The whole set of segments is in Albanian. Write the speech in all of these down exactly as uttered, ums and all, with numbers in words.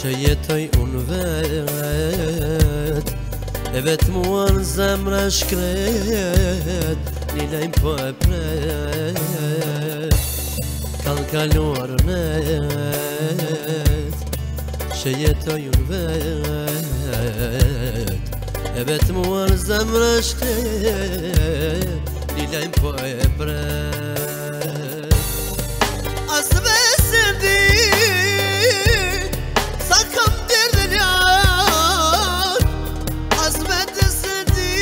që jetoj unë vet, e vetë mua në zemra shkret, një lejmë po e pret. Kanë kaluar net, që jetoj unë vet, e vetë mua në zemra shkret, një lejmë po e pret. As vese di sa kam derdhe ljarë, as vese di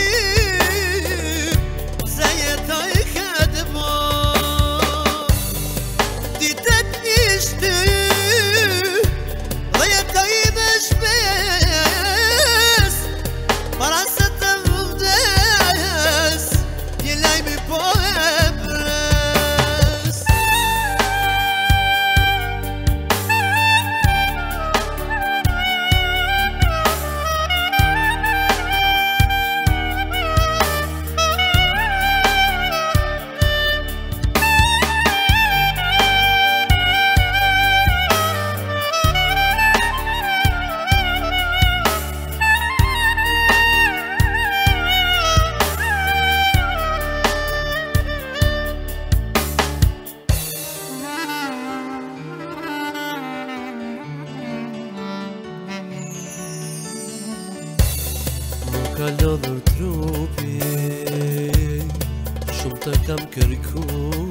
se jetoj këtë bon. Ditët njishty dhe jetoj me shpes, para se të vdes një lajmi po e pres. Ka lodhur trupi, shumë të kam kërku,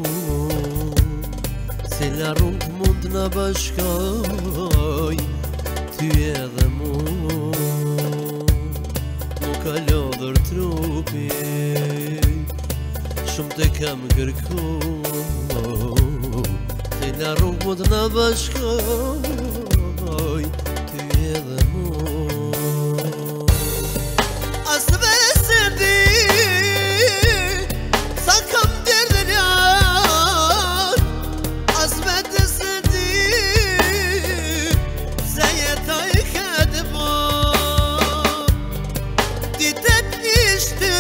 cila rrugë mund në bashkoj, ty edhe mu. Mu ka lodhur trupi, shumë të kam kërku, cila rrugë mund në bashkoj, ty edhe mu. As vese di sa kam derdhe ljarë, as vese di se jetoj këtë bon. Ditët njishty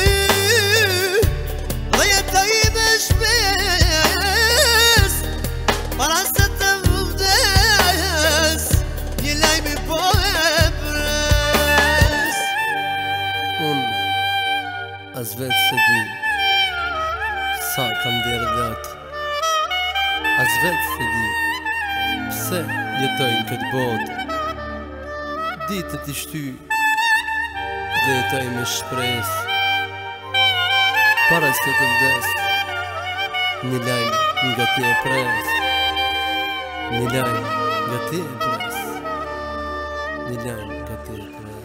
dhe jetoj me shpes, para se të vdes një lajmi po e pres. Unë as vetë se di sa kam derdhat, as vetë se di pse jetojnë këtë botë. Ditët i shty dhe jetoj me shpres, para se të vdes një lajm nga ti e pres, një lajm nga ti e pres, një lajm nga ti e pres.